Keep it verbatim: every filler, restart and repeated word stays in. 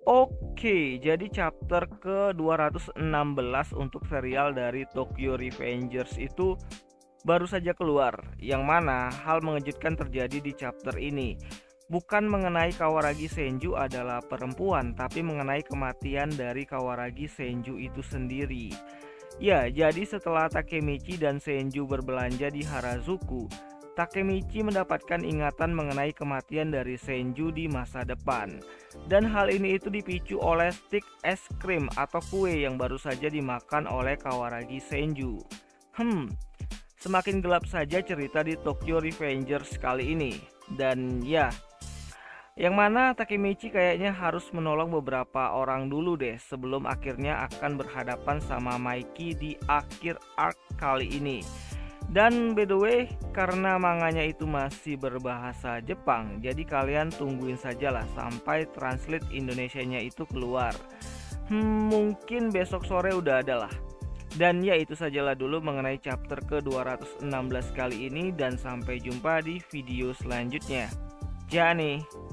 Oke, jadi chapter ke dua ratus enam belas untuk serial dari Tokyo Revengers itu baru saja keluar, yang mana hal mengejutkan terjadi di chapter ini. Bukan mengenai Kawaragi Senju adalah perempuan, tapi mengenai kematian dari Kawaragi Senju itu sendiri. Ya, jadi setelah Takemichi dan Senju berbelanja di Harajuku, Takemichi mendapatkan ingatan mengenai kematian dari Senju di masa depan. Dan hal ini itu dipicu oleh stik es krim atau kue yang baru saja dimakan oleh Kawaragi Senju. Hmm, semakin gelap saja cerita di Tokyo Revengers kali ini. Dan ya, yang mana Takemichi kayaknya harus menolong beberapa orang dulu deh sebelum akhirnya akan berhadapan sama Mikey di akhir arc kali ini. Dan by the way, karena manganya itu masih berbahasa Jepang, jadi kalian tungguin sajalah sampai translate Indonesianya itu keluar. Hmm, mungkin besok sore udah ada lah. Dan ya, itu sajalah dulu mengenai chapter ke dua ratus enam belas kali ini, dan sampai jumpa di video selanjutnya. Jani.